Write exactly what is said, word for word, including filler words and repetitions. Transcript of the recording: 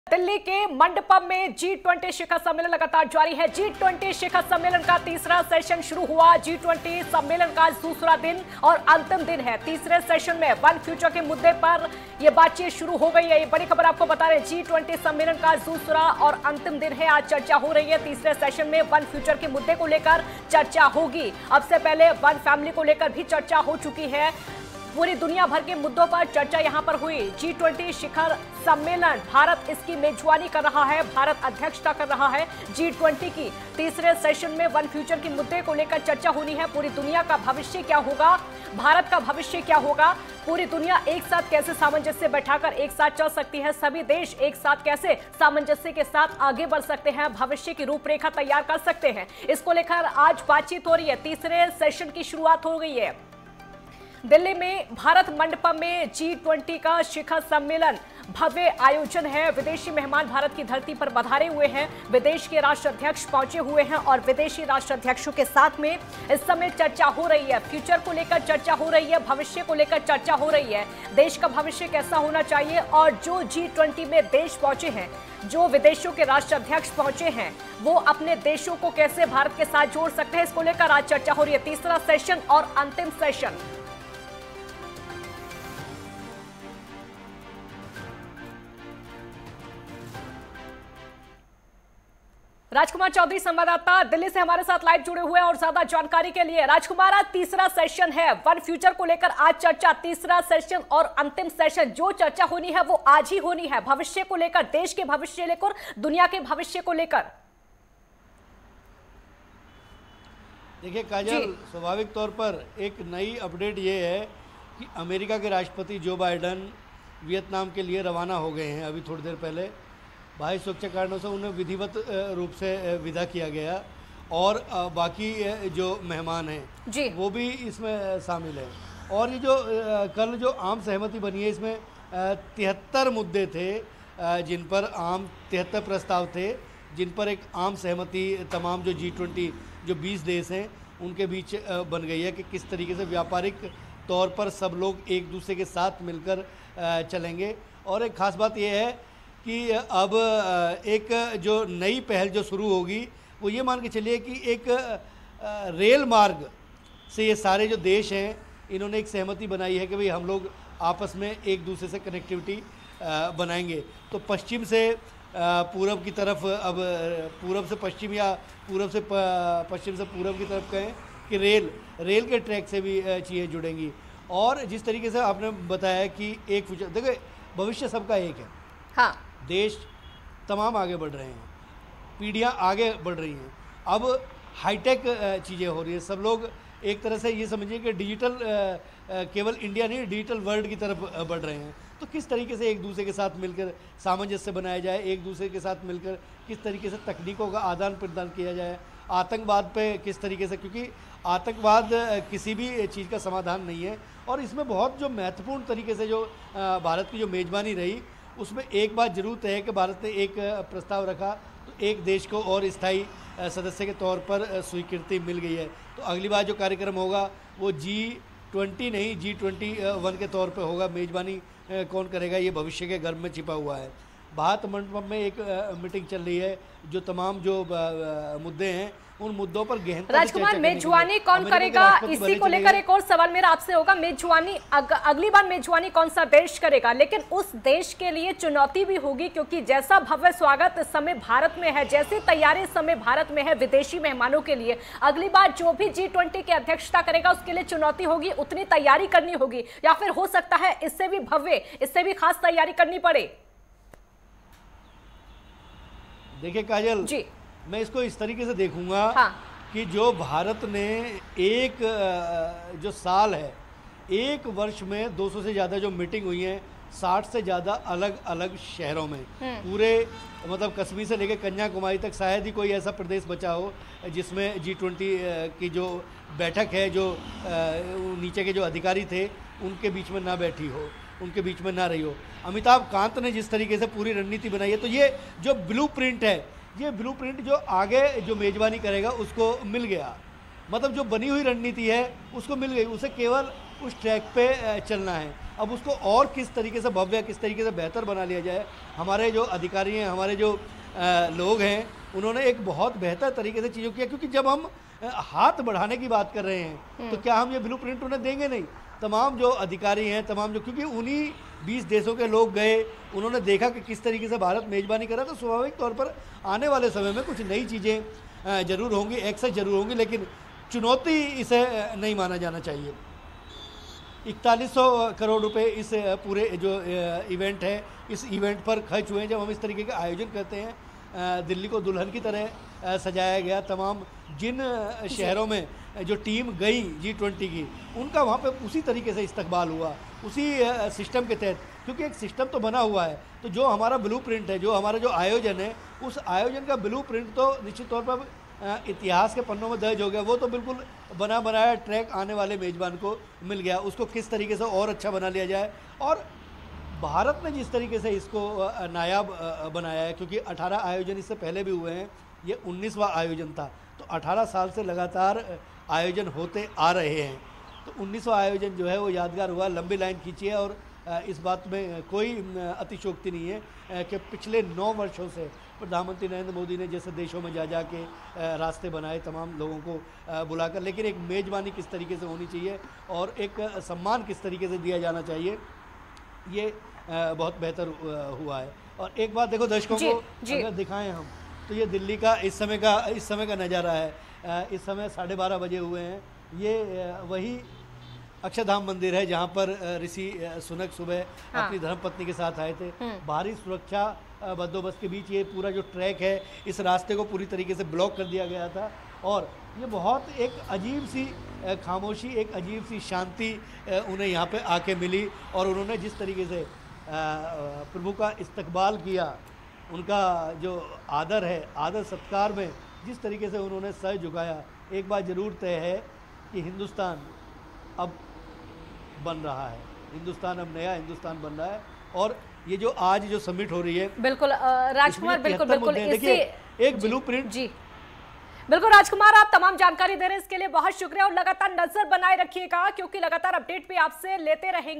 दिल्ली के मंडपम में G twenty शिखर सम्मेलन लगातार जारी है। जी ट्वेंटी शिखर सम्मेलन का तीसरा सेशन शुरू हुआ। जी ट्वेंटी सम्मेलन का दूसरा दिन और अंतिम दिन है। तीसरे सेशन में वन फ्यूचर के मुद्दे पर यह बातचीत शुरू हो गई है। ये बड़ी खबर आपको बता रहे हैं। जी ट्वेंटी सम्मेलन का दूसरा और अंतिम दिन है। आज चर्चा हो रही है। तीसरे सेशन में वन फ्यूचर के मुद्दे को लेकर चर्चा होगी। अब से पहले वन फैमिली को लेकर भी चर्चा हो चुकी है। पूरी दुनिया भर के मुद्दों पर चर्चा यहां पर हुई। जी ट्वेंटी शिखर सम्मेलन, भारत इसकी मेजबानी कर रहा है, भारत अध्यक्षता कर रहा है। जी ट्वेंटी की तीसरे सेशन में वन फ्यूचर के मुद्दे को लेकर चर्चा होनी है। पूरी दुनिया का भविष्य क्या होगा, भारत का भविष्य क्या होगा, पूरी दुनिया एक साथ कैसे सामंजस्य बैठाकर एक साथ चल सकती है, सभी देश एक साथ कैसे सामंजस्य के साथ आगे बढ़ सकते हैं, भविष्य की रूपरेखा तैयार कर सकते हैं, इसको लेकर आज बातचीत हो रही है। तीसरे सेशन की शुरुआत हो गई है। दिल्ली में भारत मंडपम में जी ट्वेंटी का शिखर सम्मेलन भव्य आयोजन है। विदेशी मेहमान भारत की धरती पर पधारे हुए हैं। विदेश के राष्ट्राध्यक्ष पहुंचे हुए हैं और विदेशी राष्ट्राध्यक्षों के साथ में इस समय चर्चा हो रही है। फ्यूचर को लेकर चर्चा हो रही है, भविष्य को लेकर चर्चा हो रही है। देश का भविष्य कैसा होना चाहिए और जो जी ट्वेंटी में देश पहुंचे हैं, जो विदेशों के राष्ट्राध्यक्ष पहुंचे हैं, वो अपने देशों को कैसे भारत के साथ जोड़ सकते हैं, इसको लेकर आज चर्चा हो रही है। तीसरा सेशन और अंतिम सेशन। राजकुमार चौधरी संवाददाता दिल्ली से हमारे साथ लाइव जुड़े हुए हैं और ज्यादा जानकारी के लिए। राजकुमार, आज तीसरा सेशन है वन फ्यूचर को लेकर। आज चर्चा, तीसरा सेशन और अंतिम सेशन, जो चर्चा होनी है वो आज ही होनी है, भविष्य को लेकर, देश के भविष्य लेकर, दुनिया के भविष्य को लेकर। देखिए काजल, स्वाभाविक तौर पर एक नई अपडेट ये है कि अमेरिका के राष्ट्रपति जो बाइडन वियतनाम के लिए रवाना हो गए हैं। अभी थोड़ी देर पहले भाई सुरक्षा कारणों से उन्हें विधिवत रूप से विदा किया गया और बाकी जो मेहमान हैं जी वो भी इसमें शामिल हैं। और ये जो कल जो आम सहमति बनी है, इसमें तिहत्तर मुद्दे थे जिन पर आम तिहत्तर प्रस्ताव थे जिन पर एक आम सहमति तमाम जो जी ट्वेंटी जो बीस देश हैं उनके बीच बन गई है कि किस तरीके से व्यापारिक तौर पर सब लोग एक दूसरे के साथ मिलकर चलेंगे। और एक ख़ास बात यह है कि अब एक जो नई पहल जो शुरू होगी वो ये मान के चलिए कि एक रेल मार्ग से ये सारे जो देश हैं इन्होंने एक सहमति बनाई है कि भाई हम लोग आपस में एक दूसरे से कनेक्टिविटी बनाएंगे। तो पश्चिम से पूरब की तरफ, अब पूरब से पश्चिम या पूरब से पश्चिम से पूरब की तरफ कहें कि रेल रेल के ट्रैक से भी चीज़ें जुड़ेंगी। और जिस तरीके से आपने बताया कि एक फ्यूचर, देखिए भविष्य सबका एक है। हाँ, देश तमाम आगे बढ़ रहे हैं, पीढ़ियाँ आगे बढ़ रही हैं, अब हाईटेक चीज़ें हो रही है। सब लोग एक तरह से ये समझिए कि डिजिटल, केवल इंडिया नहीं, डिजिटल वर्ल्ड की तरफ बढ़ रहे हैं। तो किस तरीके से एक दूसरे के साथ मिलकर सामंजस्य बनाया जाए, एक दूसरे के साथ मिलकर किस तरीके से तकनीकों का आदान प्रदान किया जाए, आतंकवाद पे किस तरीके से, क्योंकि आतंकवाद किसी भी चीज़ का समाधान नहीं है। और इसमें बहुत जो महत्वपूर्ण तरीके से जो भारत की जो मेज़बानी रही, उसमें एक बात जरूर तय है कि भारत ने एक प्रस्ताव रखा तो एक देश को और स्थायी सदस्य के तौर पर स्वीकृति मिल गई है। तो अगली बार जो कार्यक्रम होगा वो जी ट्वेंटी नहीं, जी ट्वेंटी वन के तौर पर होगा। मेज़बानी कौन करेगा ये भविष्य के गर्भ में छिपा हुआ है। भारत मंडपम में एक मीटिंग चल रही है, जो तमाम जो मुद्दे हैं उन मुद्दों पर गहनता। राजकुमार, मेजबानी कौन करेगा, इसी को लेकर एक और सवाल मेरा आपसे होगा। मेजबानी अग, अगली बार मेजबानी कौन सा देश करेगा, लेकिन उस देश के लिए चुनौती भी होगी, क्योंकि जैसा भव्य स्वागत इस समय भारत में है, जैसी तैयारी इस समय भारत में है विदेशी मेहमानों के लिए, अगली बार जो भी जी ट्वेंटी की अध्यक्षता करेगा उसके लिए चुनौती होगी, उतनी तैयारी करनी होगी, या फिर हो सकता है इससे भी भव्य, इससे भी खास तैयारी करनी पड़े। देखिए काजल जी, मैं इसको इस तरीके से देखूंगा हाँ। कि जो भारत ने एक जो साल है, एक वर्ष में दो सौ से ज़्यादा जो मीटिंग हुई है, साठ से ज़्यादा अलग अलग शहरों में, पूरे मतलब कश्मीर से लेकर कन्याकुमारी तक शायद ही कोई ऐसा प्रदेश बचा हो जिसमें जी ट्वेंटी की जो बैठक है, जो नीचे के जो अधिकारी थे उनके बीच में ना बैठी हो, उनके बीच में ना रही हो। अमिताभ कांत ने जिस तरीके से पूरी रणनीति बनाई है, तो ये जो ब्लूप्रिंट है, ये ब्लूप्रिंट जो आगे जो मेज़बानी करेगा उसको मिल गया। मतलब जो बनी हुई रणनीति है उसको मिल गई, उसे केवल उस ट्रैक पे चलना है। अब उसको और किस तरीके से भव्य, किस तरीके से बेहतर बना लिया जाए। हमारे जो अधिकारी हैं, हमारे जो लोग हैं, उन्होंने एक बहुत बेहतर तरीके से चीज़ों किया, क्योंकि जब हम हाथ बढ़ाने की बात कर रहे हैं तो क्या हम ये ब्लूप्रिंट उन्हें देंगे? नहीं। तमाम जो अधिकारी हैं, तमाम जो, क्योंकि उन्हीं बीस देशों के लोग गए, उन्होंने देखा कि किस तरीके से भारत मेज़बानी कर रहा है, तो स्वाभाविक तौर पर आने वाले समय में कुछ नई चीज़ें ज़रूर होंगी, एक्सेस ज़रूर होंगी, लेकिन चुनौती इसे नहीं माना जाना चाहिए। इकतालीस सौ करोड़ रुपए इस पूरे जो इवेंट है, इस इवेंट पर खर्च हुए हैं। जब हम इस तरीके का आयोजन करते हैं, दिल्ली को दुल्हन की तरह सजाया गया। तमाम जिन शहरों में जो टीम गई जी ट्वेंटी की, उनका वहाँ पे उसी तरीके से इस्तकबाल हुआ, उसी सिस्टम के तहत, क्योंकि एक सिस्टम तो बना हुआ है। तो जो हमारा ब्लूप्रिंट है, जो हमारा जो आयोजन है, उस आयोजन का ब्लूप्रिंट तो निश्चित तौर पर इतिहास के पन्नों में दर्ज हो गया। वो तो बिल्कुल बना बनाया ट्रैक आने वाले मेज़बान को मिल गया। उसको किस तरीके से और अच्छा बना लिया जाए, और भारत ने जिस तरीके से इसको नायाब बनाया है, क्योंकि अठारह आयोजन इससे पहले भी हुए हैं, ये उन्नीसवां आयोजन था। तो अठारह साल से लगातार आयोजन होते आ रहे हैं, तो उन्नीसवां आयोजन जो है वो यादगार हुआ। लंबी लाइन खींची है, और इस बात में कोई अतिशयोक्ति नहीं है कि पिछले नौ वर्षों से प्रधानमंत्री नरेंद्र मोदी ने जैसे देशों में जा जा के रास्ते बनाए तमाम लोगों को बुलाकर, लेकिन एक मेज़बानी किस तरीके से होनी चाहिए और एक सम्मान किस तरीके से दिया जाना चाहिए, ये बहुत बेहतर हुआ है। और एक बात देखो, दर्शकों को अगर दिखाएं हम, तो ये दिल्ली का इस समय का इस समय का नज़ारा है। इस समय साढ़े बारह बजे हुए हैं। ये वही अक्षरधाम मंदिर है जहाँ पर ऋषि सुनक सुबह हाँ। अपनी धर्मपत्नी के साथ आए थे। भारी सुरक्षा बंदोबस्त के बीच ये पूरा जो ट्रैक है, इस रास्ते को पूरी तरीके से ब्लॉक कर दिया गया था, और ये बहुत एक अजीब सी खामोशी, एक अजीब सी शांति उन्हें यहाँ पे आके मिली। और उन्होंने जिस तरीके से प्रभु का इस्तकबाल किया, उनका जो आदर है, आदर सत्कार में जिस तरीके से उन्होंने सर झुकाया, एक बात ज़रूर तय है कि हिंदुस्तान अब बन रहा है, हिंदुस्तान अब नया हिंदुस्तान बन रहा है। और ये जो आज जो समिट हो रही है, बिल्कुल राजकुमार, बिल्कुल बिल्कुल देखिए एक ब्लूप्रिंट। जी बिल्कुल राजकुमार, आप तमाम जानकारी दे रहे हैं, इसके लिए बहुत शुक्रिया, और लगातार नजर बनाए रखिएगा, क्योंकि लगातार अपडेट भी आपसे लेते रहेंगे।